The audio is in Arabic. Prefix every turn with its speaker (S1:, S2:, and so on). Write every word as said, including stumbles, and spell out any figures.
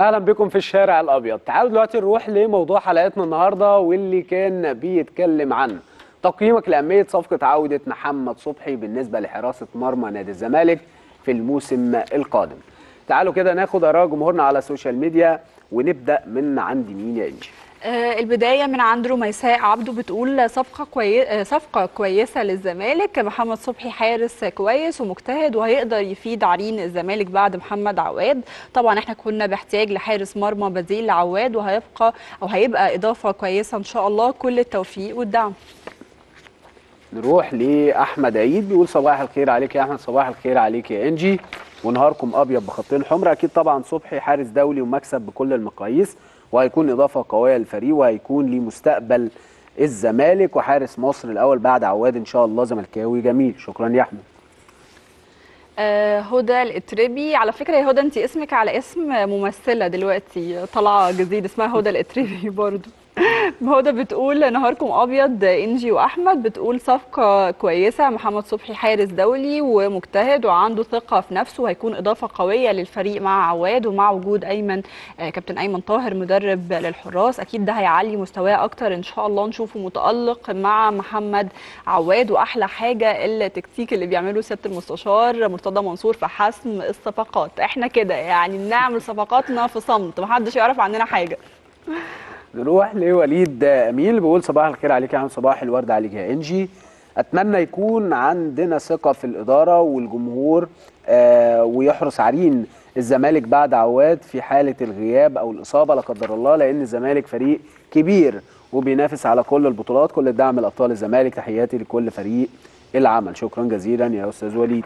S1: اهلا بكم في الشارع الابيض. تعالوا دلوقتي نروح لموضوع حلقتنا النهارده واللي كان بيتكلم عن تقييمك لاهميه صفقه عوده محمد صبحي بالنسبه لحراسه مرمى نادي الزمالك في الموسم القادم. تعالوا كده ناخد اراء جمهورنا على السوشيال ميديا ونبدا من عند مين يا انجي؟
S2: آه البدايه من عند رميساء عبده بتقول صفقه كويسه صفقه كويسه للزمالك. محمد صبحي حارس كويس ومجتهد وهيقدر يفيد عرين الزمالك بعد محمد عواد. طبعا احنا كنا بحتاج لحارس مرمى بديل لعواد وهيبقى او هيبقى اضافه كويسه ان شاء الله. كل التوفيق والدعم.
S1: نروح لاحمد عيد بيقول صباح الخير عليك يا احمد. صباح الخير عليك يا انجي ونهاركم ابيض بخطين حمر. اكيد طبعا صبحي حارس دولي ومكسب بكل المقاييس وهيكون اضافه قويه للفريق وهيكون ليه مستقبل الزمالك وحارس مصر الاول بعد عواد ان شاء الله. زملكاوي جميل. شكرا يا احمد.
S2: آه هدى الاتربي، على فكره يا هدى انت اسمك على اسم ممثله دلوقتي طالعه جديد اسمها هدى الاتربي برضو. هدى بتقول نهاركم ابيض انجي واحمد. بتقول صفقه كويسه. محمد صبحي حارس دولي ومجتهد وعنده ثقه في نفسه وهيكون اضافه قويه للفريق مع عواد ومع وجود ايمن آه كابتن ايمن طاهر مدرب للحراس. اكيد ده هيعلي مستواه اكتر ان شاء الله نشوفه متالق مع محمد عواد. واحلى حاجه التكتيك اللي بيعمله سياده المستشار مرتضى منصور في حسم الصفقات. احنا كده يعني بنعمل صفقاتنا في صمت محدش يعرف عننا حاجه.
S1: نروح لوليد امين اللي بيقول صباح الخير عليك يا عم. صباح الورد عليك يا انجي. اتمنى يكون عندنا ثقه في الاداره والجمهور آه ويحرس عرين الزمالك بعد عواد في حاله الغياب او الاصابه لا قدر الله، لان الزمالك فريق كبير وبينافس على كل البطولات. كل الدعم لابطال الزمالك. تحياتي لكل فريق العمل. شكرا جزيلا يا استاذ وليد.